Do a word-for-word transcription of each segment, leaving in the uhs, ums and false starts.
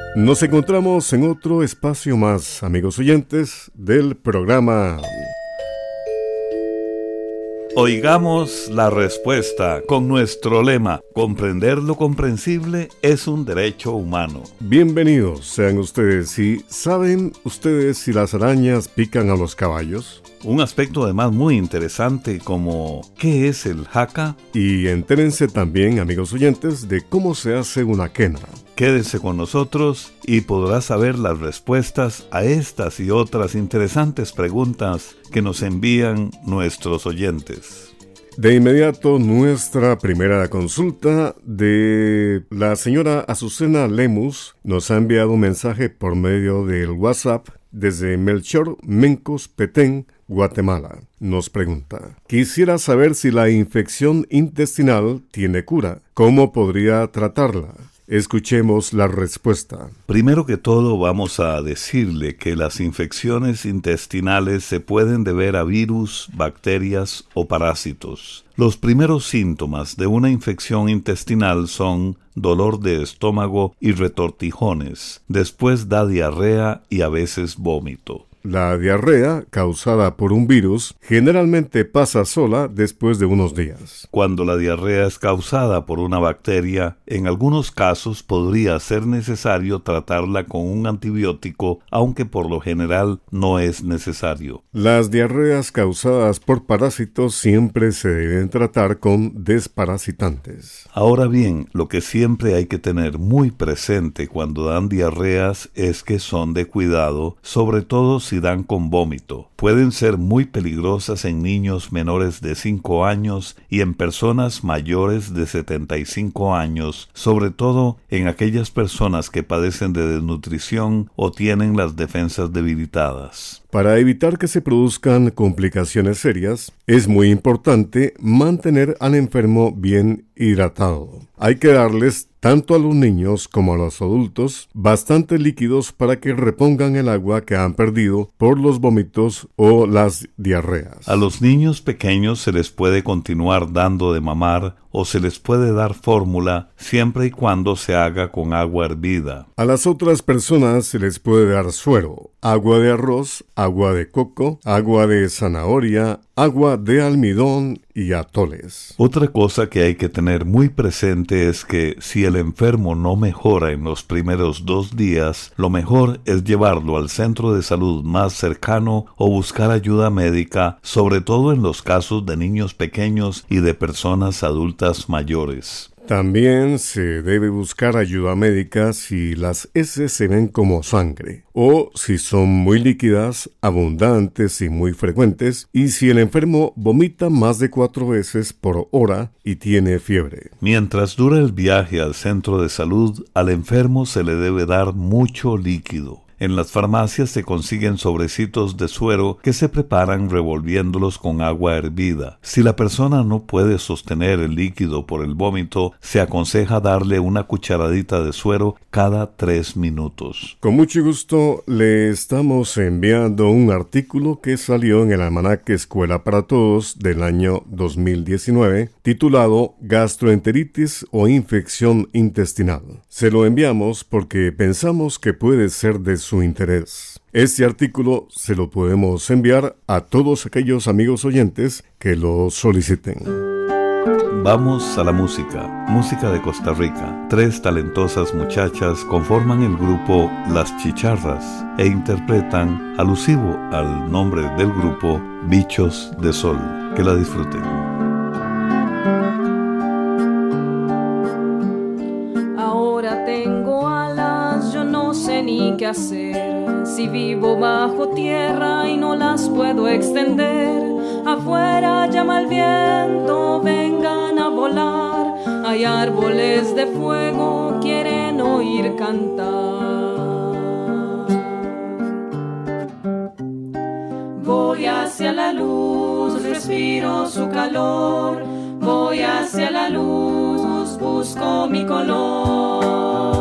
Nos encontramos en otro espacio más, amigos oyentes, del programa Oigamos la respuesta con nuestro lema: comprender lo comprensible es un derecho humano. Bienvenidos sean ustedes. ¿Y saben ustedes si las arañas pican a los caballos? Un aspecto además muy interesante como ¿qué es el jaca? Y entérense también, amigos oyentes, de cómo se hace una quena. Quédese con nosotros y podrá saber las respuestas a estas y otras interesantes preguntas que nos envían nuestros oyentes. De inmediato, nuestra primera consulta de la señora Azucena Lemus nos ha enviado un mensaje por medio del WhatsApp desde Melchor Mencos, Petén, Guatemala. Nos pregunta: quisiera saber si la infección intestinal tiene cura. ¿Cómo podría tratarla? Escuchemos la respuesta. Primero que todo vamos a decirle que las infecciones intestinales se pueden deber a virus, bacterias o parásitos. Los primeros síntomas de una infección intestinal son dolor de estómago y retortijones. Después da diarrea y a veces vómito. La diarrea, causada por un virus, generalmente pasa sola después de unos días. Cuando la diarrea es causada por una bacteria, en algunos casos podría ser necesario tratarla con un antibiótico, aunque por lo general no es necesario. Las diarreas causadas por parásitos siempre se deben tratar con desparasitantes. Ahora bien, lo que siempre hay que tener muy presente cuando dan diarreas es que son de cuidado, sobre todo si dan con vómito. Pueden ser muy peligrosas en niños menores de cinco años y en personas mayores de setenta y cinco años, sobre todo en aquellas personas que padecen de desnutrición o tienen las defensas debilitadas. Para evitar que se produzcan complicaciones serias, es muy importante mantener al enfermo bien hidratado. Hay que darles, tanto a los niños como a los adultos, bastantes líquidos para que repongan el agua que han perdido por los vómitos o las diarreas. A los niños pequeños se les puede continuar dando de mamar o se les puede dar fórmula siempre y cuando se haga con agua hervida. A las otras personas se les puede dar suero, agua de arroz, agua de coco, agua de zanahoria, agua de almidón y atoles. Otra cosa que hay que tener muy presente es que si el enfermo no mejora en los primeros dos días, lo mejor es llevarlo al centro de salud más cercano o buscar ayuda médica, sobre todo en los casos de niños pequeños y de personas adultas mayores. También se debe buscar ayuda médica si las heces se ven como sangre, o si son muy líquidas, abundantes y muy frecuentes, y si el enfermo vomita más de cuatro veces por hora y tiene fiebre. Mientras dura el viaje al centro de salud, al enfermo se le debe dar mucho líquido. En las farmacias se consiguen sobrecitos de suero que se preparan revolviéndolos con agua hervida. Si la persona no puede sostener el líquido por el vómito, se aconseja darle una cucharadita de suero cada tres minutos. Con mucho gusto le estamos enviando un artículo que salió en el Almanaque Escuela para Todos del año dos mil diecinueve, titulado Gastroenteritis o infección intestinal. Se lo enviamos porque pensamos que puede ser de su interés. Este artículo se lo podemos enviar a todos aquellos amigos oyentes que lo soliciten. Vamos a la música, música de Costa Rica. Tres talentosas muchachas conforman el grupo Las Chicharras e interpretan, alusivo al nombre del grupo, Bichos de Sol. Que la disfruten. Ahora tengo alas, yo no sé ni qué hacer. Si vivo bajo tierra y no las puedo extender, afuera llama el viento, vengan a volar. Hay árboles de fuego, quieren oír cantar. Voy hacia la luz, respiro su calor. Voy hacia la luz, busco mi color.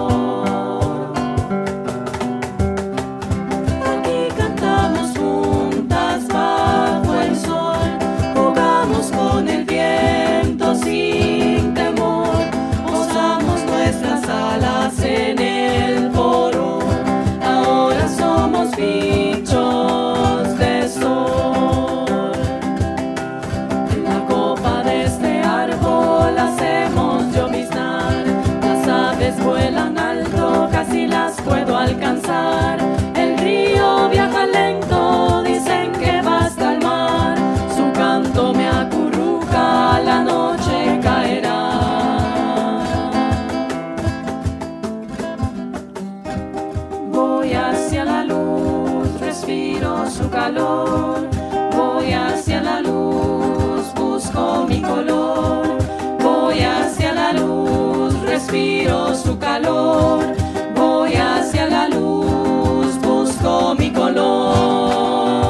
Aquí cantamos juntas bajo el sol, jugamos con el viento sin temor, posamos nuestras alas en el foro. su calor. Voy hacia la luz, busco mi color. Voy hacia la luz, respiro su calor. Voy hacia la luz, busco mi color.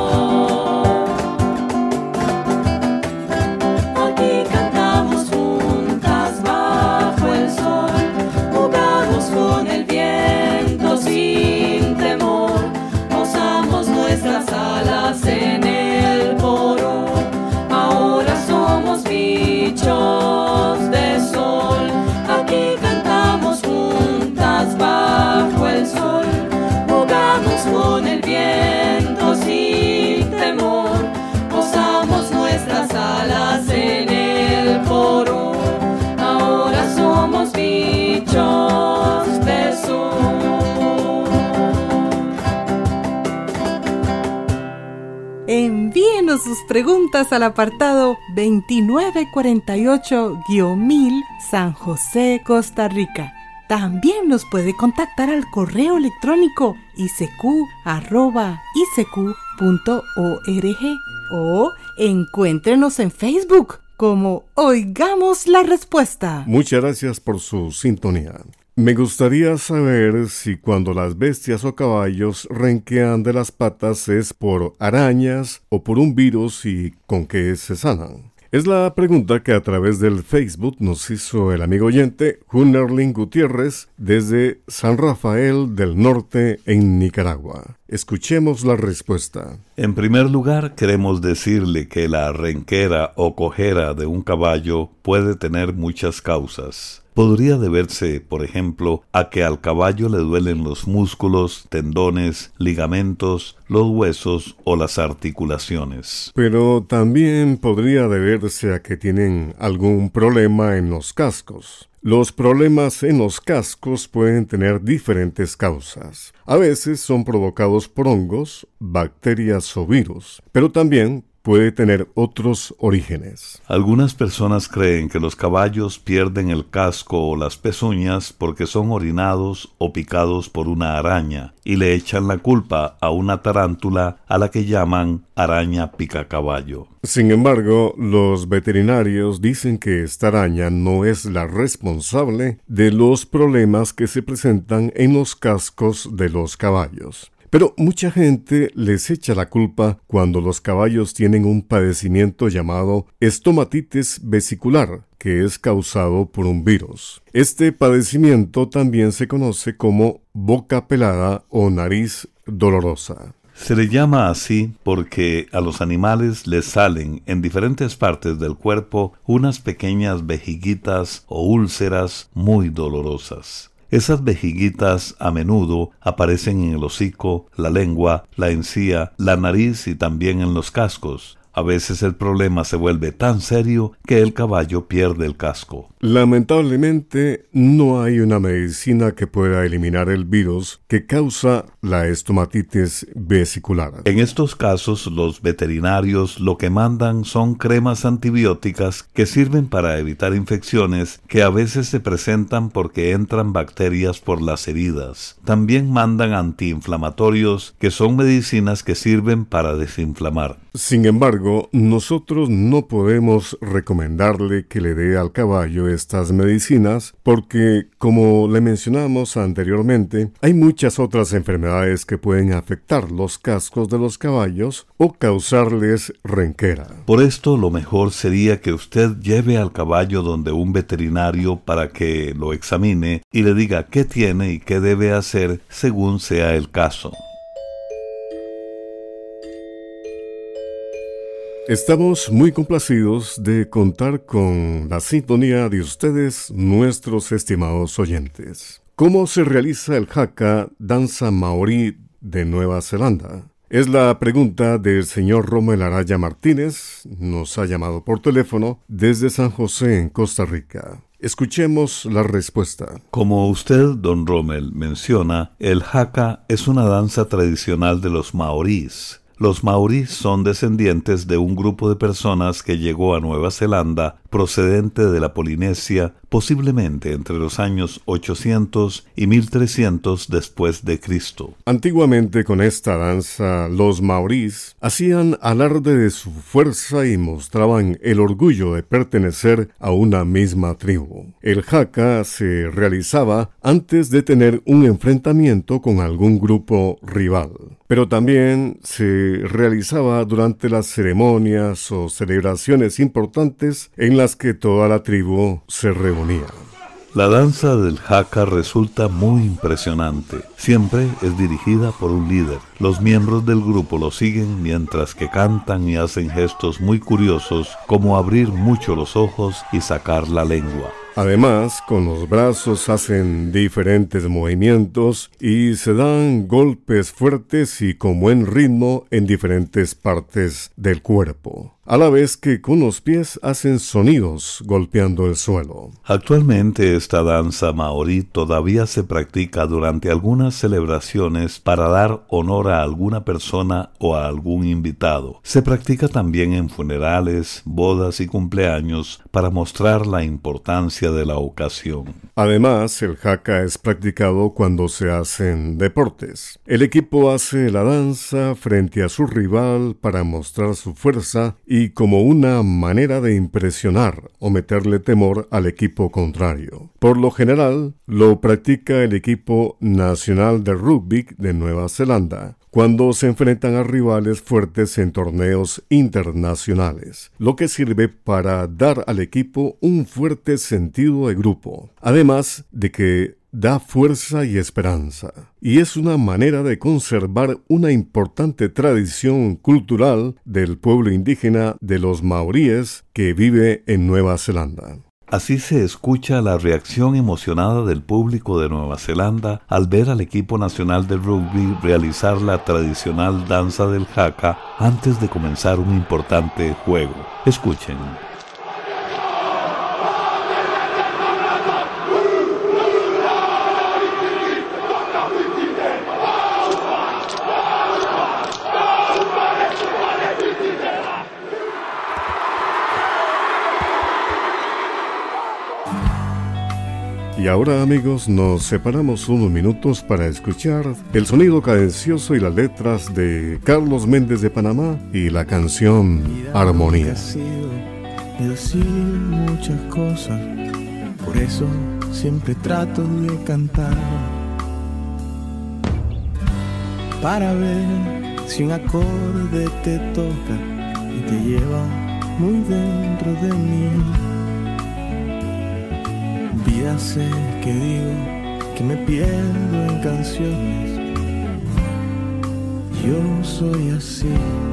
Aquí cantamos juntas bajo el sol, jugamos con el viento sin temor, posamos nuestras alas en el poro. Ahora somos bichos de sol. Aquí cantamos juntas bajo el sol, jugamos con el viento sin temor, posamos nuestras alas en el poro. Ahora somos bichos de sol. Envíenos sus preguntas al apartado veintinueve cuarenta y ocho mil San José, Costa Rica. También nos puede contactar al correo electrónico i c q arroba i c q punto org o encuéntrenos en Facebook como Oigamos la Respuesta. Muchas gracias por su sintonía. Me gustaría saber si cuando las bestias o caballos renquean de las patas es por arañas o por un virus y con qué se sanan. Es la pregunta que a través del Facebook nos hizo el amigo oyente Junerlin Gutiérrez desde San Rafael del Norte en Nicaragua. Escuchemos la respuesta. En primer lugar, queremos decirle que la renquera o cojera de un caballo puede tener muchas causas. Podría deberse, por ejemplo, a que al caballo le duelen los músculos, tendones, ligamentos, los huesos o las articulaciones. Pero también podría deberse a que tienen algún problema en los cascos. Los problemas en los cascos pueden tener diferentes causas. A veces son provocados por hongos, bacterias o virus, pero también puede tener otros orígenes. Algunas personas creen que los caballos pierden el casco o las pezuñas porque son orinados o picados por una araña y le echan la culpa a una tarántula a la que llaman araña picacaballo. Sin embargo, los veterinarios dicen que esta araña no es la responsable de los problemas que se presentan en los cascos de los caballos. Pero mucha gente les echa la culpa cuando los caballos tienen un padecimiento llamado estomatitis vesicular, que es causado por un virus. Este padecimiento también se conoce como boca pelada o nariz dolorosa. Se le llama así porque a los animales les salen en diferentes partes del cuerpo unas pequeñas vejiguitas o úlceras muy dolorosas. Esas vejiguitas a menudo aparecen en el hocico, la lengua, la encía, la nariz y también en los cascos. A veces el problema se vuelve tan serio que el caballo pierde el casco. Lamentablemente, no hay una medicina que pueda eliminar el virus que causa la estomatitis vesicular. En estos casos, los veterinarios lo que mandan son cremas antibióticas que sirven para evitar infecciones que a veces se presentan porque entran bacterias por las heridas. También mandan antiinflamatorios, que son medicinas que sirven para desinflamar. Sin embargo, nosotros no podemos recomendarle que le dé al caballo estas medicinas porque, como le mencionamos anteriormente, hay muchas otras enfermedades que pueden afectar los cascos de los caballos o causarles renquera. Por esto, lo mejor sería que usted lleve al caballo donde un veterinario para que lo examine y le diga qué tiene y qué debe hacer según sea el caso. Estamos muy complacidos de contar con la sintonía de ustedes, nuestros estimados oyentes. ¿Cómo se realiza el haka, danza maorí de Nueva Zelanda? Es la pregunta del señor Rommel Araya Martínez. Nos ha llamado por teléfono desde San José, en Costa Rica. Escuchemos la respuesta. Como usted, don Rommel, menciona, el haka es una danza tradicional de los maorís. Los maorís son descendientes de un grupo de personas que llegó a Nueva Zelanda procedente de la Polinesia, posiblemente entre los años ochocientos y mil trescientos después de Cristo. Antiguamente con esta danza los maorís hacían alarde de su fuerza y mostraban el orgullo de pertenecer a una misma tribu. El haka se realizaba antes de tener un enfrentamiento con algún grupo rival, pero también se realizaba durante las ceremonias o celebraciones importantes en las que toda la tribu se reunía. La danza del haka resulta muy impresionante. Siempre es dirigida por un líder. Los miembros del grupo lo siguen mientras que cantan y hacen gestos muy curiosos, como abrir mucho los ojos y sacar la lengua. Además, con los brazos hacen diferentes movimientos y se dan golpes fuertes y con buen ritmo en diferentes partes del cuerpo, a la vez que con los pies hacen sonidos golpeando el suelo. Actualmente esta danza maorí todavía se practica durante algunas celebraciones para dar honor a alguna persona o a algún invitado. Se practica también en funerales, bodas y cumpleaños para mostrar la importancia de la ocasión. Además, el haka es practicado cuando se hacen deportes. El equipo hace la danza frente a su rival para mostrar su fuerza y como una manera de impresionar o meterle temor al equipo contrario. Por lo general, lo practica el equipo nacional de rugby de Nueva Zelanda, cuando se enfrentan a rivales fuertes en torneos internacionales, lo que sirve para dar al equipo un fuerte sentido de grupo, además de que da fuerza y esperanza, y es una manera de conservar una importante tradición cultural del pueblo indígena de los maoríes que vive en Nueva Zelanda. Así se escucha la reacción emocionada del público de Nueva Zelanda al ver al equipo nacional de rugby realizar la tradicional danza del haka antes de comenzar un importante juego. Escuchen. Y ahora, amigos, nos separamos unos minutos para escuchar el sonido cadencioso y las letras de Carlos Méndez de Panamá y la canción Armonía. De decir muchas cosas, por eso siempre trato de cantar, para ver si un acorde te toca y te lleva muy dentro de mí. Vida sé que digo que me pierdo en canciones, yo soy así.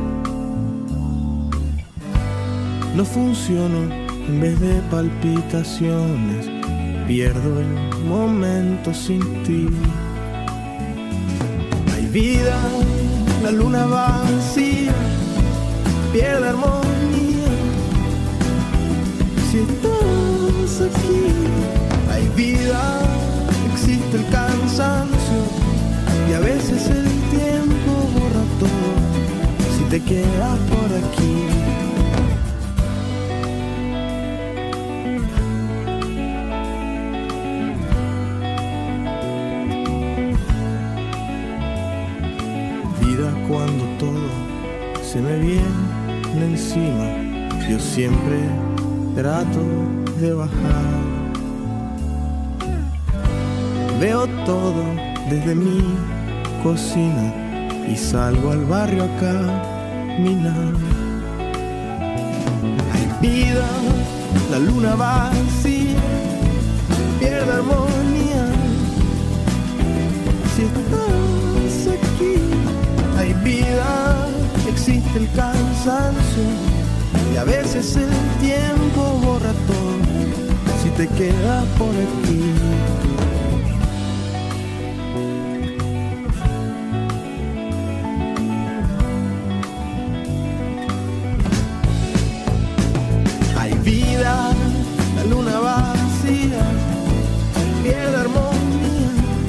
No funciono en vez de palpitaciones, pierdo el momento sin ti. Hay vida, la luna vacía, pierde armonía. Si estás aquí, hay vida, existe el cansancio y a veces el tiempo borra todo si te quedas por aquí. Vida cuando todo se me viene encima, yo siempre trato de bajar. Veo todo desde mi cocina y salgo al barrio a caminar. Hay vida, la luna vacía, pierde armonía. Si estás aquí, hay vida, existe el cansancio y a veces el tiempo borra todo si te quedas por aquí. La luna vacía, pierde armonía.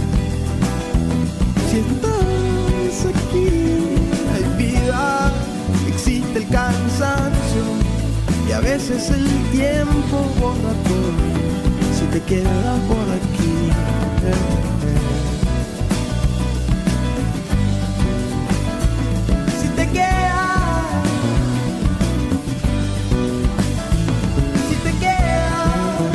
Si estás aquí, hay vida, existe el cansancio y a veces veces el tiempo borra todo si te quedas por aquí. Eh, eh. Si te quedas, si te quedas.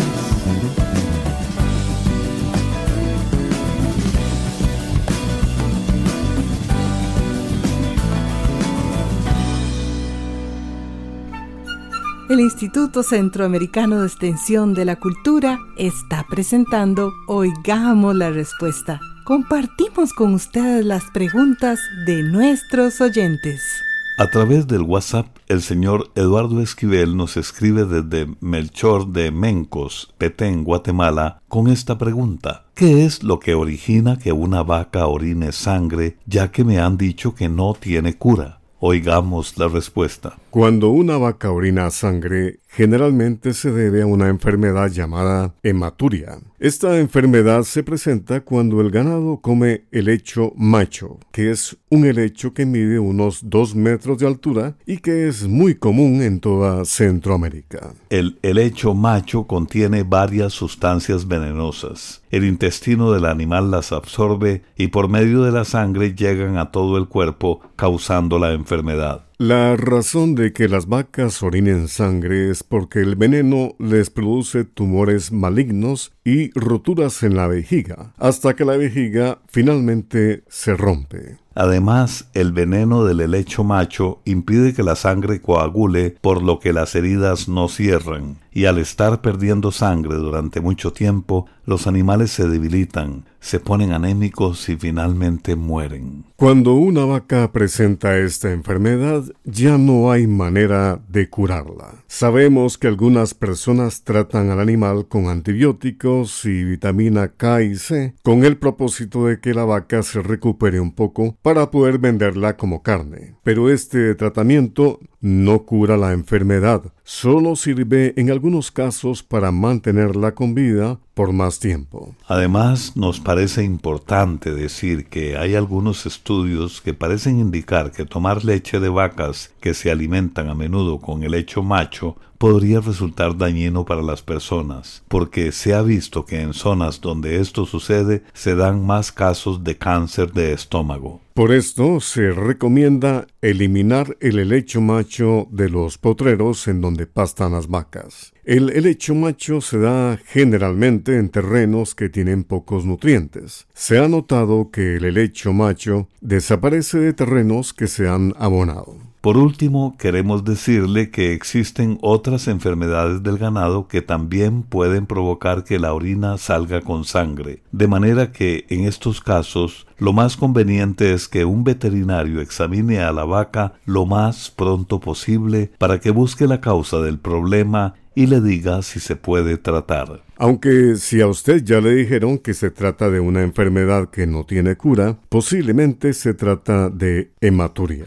El Instituto Centroamericano de Extensión de la Cultura está presentando Oigamos la Respuesta. Compartimos con ustedes las preguntas de nuestros oyentes. A través del WhatsApp, el señor Eduardo Esquivel nos escribe desde Melchor de Mencos, Petén, Guatemala, con esta pregunta. ¿Qué es lo que origina que una vaca orine sangre, ya que me han dicho que no tiene cura? Oigamos la respuesta. Cuando una vaca orina sangre, generalmente se debe a una enfermedad llamada hematuria. Esta enfermedad se presenta cuando el ganado come helecho macho, que es un helecho que mide unos dos metros de altura y que es muy común en toda Centroamérica. El helecho macho contiene varias sustancias venenosas. El intestino del animal las absorbe y por medio de la sangre llegan a todo el cuerpo, causando la enfermedad. La razón de que las vacas orinen sangre es porque el veneno les produce tumores malignos y roturas en la vejiga, hasta que la vejiga finalmente se rompe. Además, el veneno del helecho macho impide que la sangre coagule, por lo que las heridas no cierran, y al estar perdiendo sangre durante mucho tiempo, los animales se debilitan, se ponen anémicos y finalmente mueren. Cuando una vaca presenta esta enfermedad, ya no hay manera de curarla. Sabemos que algunas personas tratan al animal con antibióticos y vitamina K y C, con el propósito de que la vaca se recupere un poco para poder venderla como carne. Pero este tratamiento no cura la enfermedad, solo sirve en algunos casos para mantenerla con vida por más tiempo. Además, nos parece importante decir que hay algunos estudios que parecen indicar que tomar leche de vacas que se alimentan a menudo con helecho macho podría resultar dañino para las personas, porque se ha visto que en zonas donde esto sucede se dan más casos de cáncer de estómago. Por esto se recomienda eliminar el helecho macho de los potreros en donde pastan las vacas. El helecho macho se da generalmente en terrenos que tienen pocos nutrientes. Se ha notado que el helecho macho desaparece de terrenos que se han abonado. Por último, queremos decirle que existen otras enfermedades del ganado que también pueden provocar que la orina salga con sangre, de manera que en estos casos lo más conveniente es que un veterinario examine a la vaca lo más pronto posible para que busque la causa del problema y le diga si se puede tratar. Aunque si a usted ya le dijeron que se trata de una enfermedad que no tiene cura, posiblemente se trata de hematuria.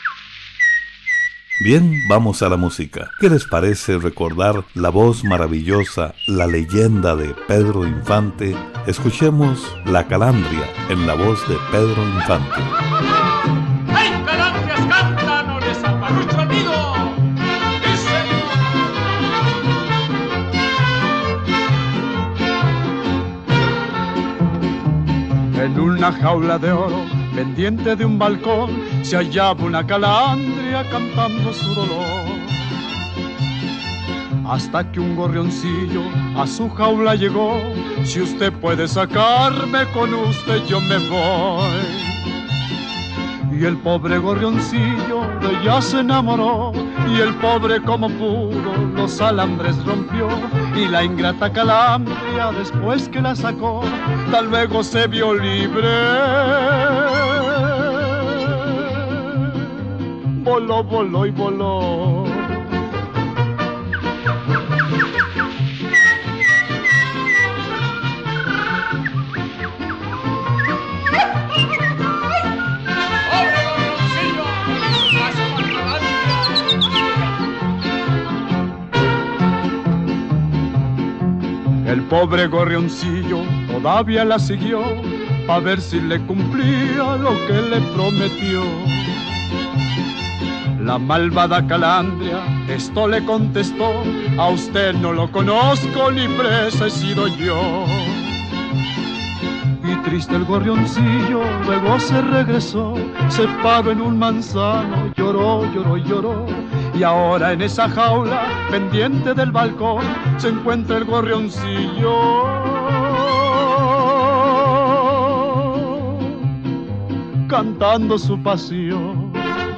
Bien, vamos a la música. ¿Qué les parece recordar la voz maravillosa, la leyenda de Pedro Infante? Escuchemos La Calandria en la voz de Pedro Infante. ¡Ay, calandrias cantan, no les aparucho amigo! En una jaula de oro, pendiente de un balcón, se hallaba una calandria cantando su dolor. Hasta que un gorrioncillo a su jaula llegó: si usted puede sacarme, con usted yo me voy. Y el pobre gorrioncillo de ella se enamoró, y el pobre como pudo los alambres rompió, y la ingrata calandria después que la sacó, tal luego se vio libre. Voló, voló y voló. El pobre gorrioncillo todavía la siguió, pa' ver si le cumplía lo que le prometió. La malvada Calandria esto le contestó: a usted no lo conozco, ni presa he sido yo. Y triste el gorrioncillo luego se regresó, se paró en un manzano, lloró, lloró, lloró. Y ahora en esa jaula, pendiente del balcón, se encuentra el gorrioncillo, cantando su pasión.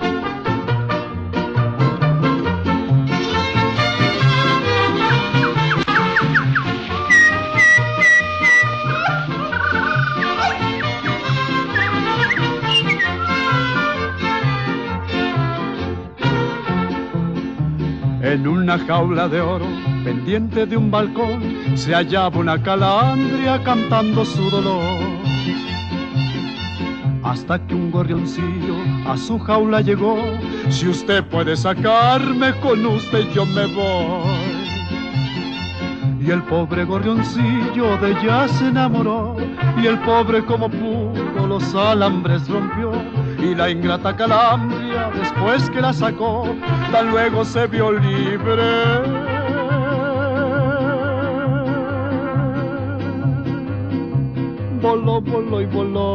En una jaula de oro, pendiente de un balcón, se hallaba una calandria cantando su dolor. Hasta que un gorrioncillo a su jaula llegó: si usted puede sacarme, con usted yo me voy. Y el pobre gorrioncillo de ella se enamoró, y el pobre como pudo los alambres rompió. Y la ingrata Calandria, después que la sacó, tan luego se vio libre. Voló, voló y voló.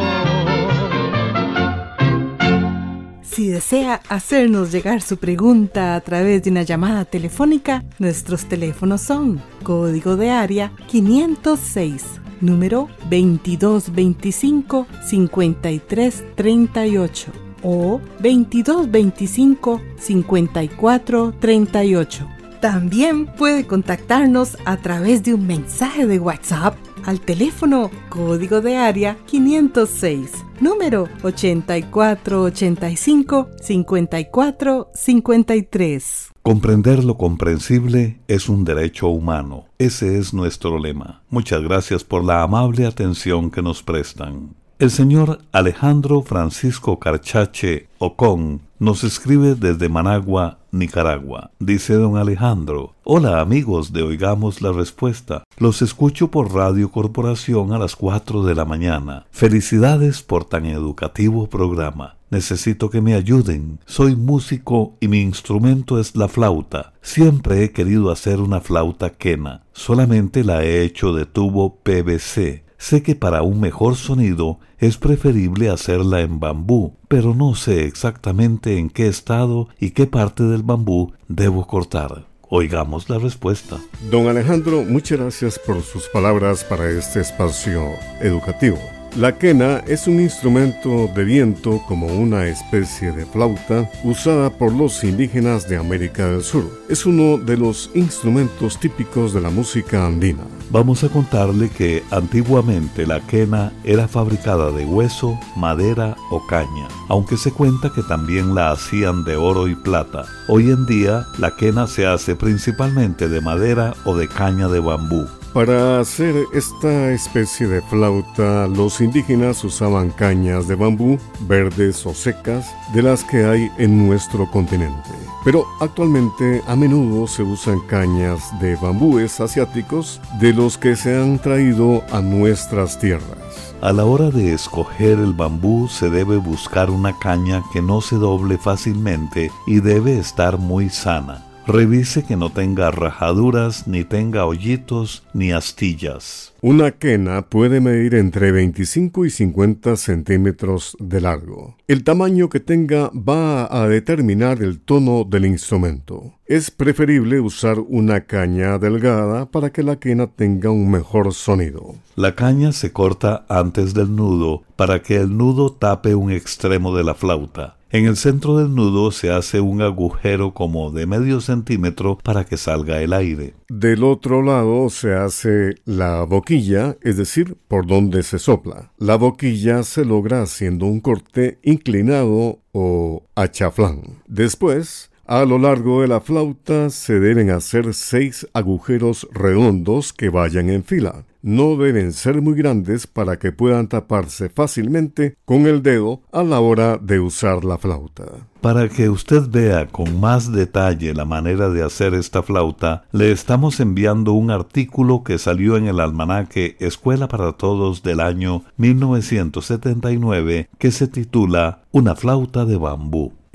Si desea hacernos llegar su pregunta a través de una llamada telefónica, nuestros teléfonos son código de área quinientos seis, número veintidós veinticinco, cincuenta y tres treinta y ocho o veintidós veinticinco, cincuenta y cuatro treinta y ocho. También puede contactarnos a través de un mensaje de WhatsApp al teléfono código de área quinientos seis, número ochenta y cuatro ochenta y cinco, cincuenta y cuatro cincuenta y tres. Comprender lo comprensible es un derecho humano. Ese es nuestro lema. Muchas gracias por la amable atención que nos prestan. El señor Alejandro Francisco Carchache Ocón nos escribe desde Managua, Nicaragua. Dice don Alejandro: hola amigos de Oigamos la Respuesta. Los escucho por Radio Corporación a las cuatro de la mañana. Felicidades por tan educativo programa. Necesito que me ayuden. Soy músico y mi instrumento es la flauta. Siempre he querido hacer una flauta quena. Solamente la he hecho de tubo P V C. Sé que para un mejor sonido es preferible hacerla en bambú, pero no sé exactamente en qué estado y qué parte del bambú debo cortar. Oigamos la respuesta. Don Alejandro, muchas gracias por sus palabras para este espacio educativo. La quena es un instrumento de viento como una especie de flauta usada por los indígenas de América del Sur. Es uno de los instrumentos típicos de la música andina. Vamos a contarle que antiguamente la quena era fabricada de hueso, madera o caña, aunque se cuenta que también la hacían de oro y plata. Hoy en día la quena se hace principalmente de madera o de caña de bambú. Para hacer esta especie de flauta, los indígenas usaban cañas de bambú, verdes o secas, de las que hay en nuestro continente. Pero actualmente a menudo se usan cañas de bambúes asiáticos, de los que se han traído a nuestras tierras. A la hora de escoger el bambú se debe buscar una caña que no se doble fácilmente y debe estar muy sana. Revise que no tenga rajaduras, ni tenga hoyitos, ni astillas. Una quena puede medir entre veinticinco y cincuenta centímetros de largo. El tamaño que tenga va a determinar el tono del instrumento. Es preferible usar una caña delgada para que la quena tenga un mejor sonido. La caña se corta antes del nudo para que el nudo tape un extremo de la flauta. En el centro del nudo se hace un agujero como de medio centímetro para que salga el aire. Del otro lado se hace la boquilla, es decir, por donde se sopla. La boquilla se logra haciendo un corte inclinado o achaflán. Después, a lo largo de la flauta se deben hacer seis agujeros redondos que vayan en fila. No deben ser muy grandes para que puedan taparse fácilmente con el dedo a la hora de usar la flauta. Para que usted vea con más detalle la manera de hacer esta flauta, le estamos enviando un artículo que salió en el almanaque Escuela para Todos del año mil novecientos setenta y nueve que se titula Una flauta de bambú.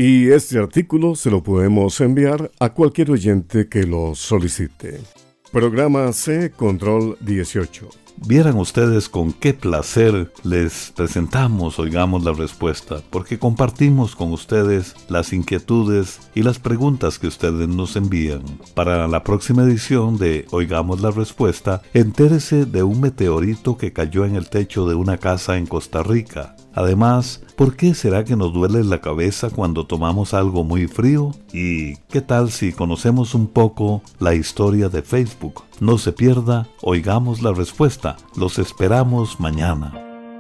Y este artículo se lo podemos enviar a cualquier oyente que lo solicite. Programa C Control dieciocho. Vieran ustedes con qué placer les presentamos Oigamos la Respuesta, porque compartimos con ustedes las inquietudes y las preguntas que ustedes nos envían. Para la próxima edición de Oigamos la Respuesta, entérese de un meteorito que cayó en el techo de una casa en Costa Rica. Además, ¿por qué será que nos duele la cabeza cuando tomamos algo muy frío? ¿Y qué tal si conocemos un poco la historia de Facebook? No se pierda, Oigamos la Respuesta. Los esperamos mañana.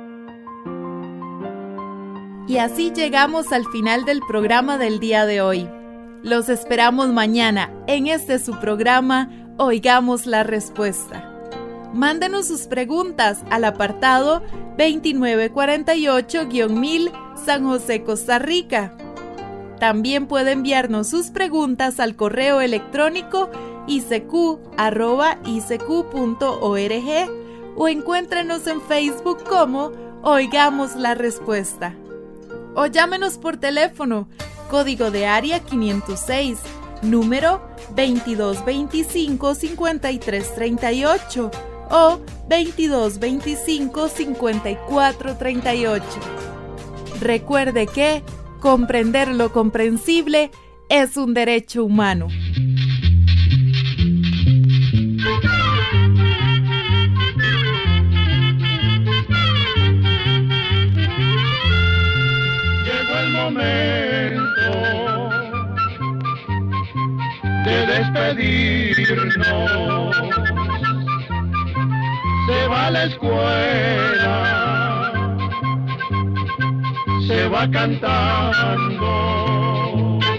Y así llegamos al final del programa del día de hoy. Los esperamos mañana en este su programa Oigamos la Respuesta. Mándenos sus preguntas al apartado veintinueve cuarenta y ocho mil San José, Costa Rica. También puede enviarnos sus preguntas al correo electrónico i c q arroba i c q punto org o encuéntrenos en Facebook como Oigamos la Respuesta. O llámenos por teléfono, código de área quinientos seis, número veintidós veinticinco cincuenta y tres treinta y ocho o veintidós veinticinco cincuenta y cuatro treinta y ocho. Recuerde que comprender lo comprensible es un derecho humano. Llegó el momento de despedirnos. Se va a la escuela, se va cantando.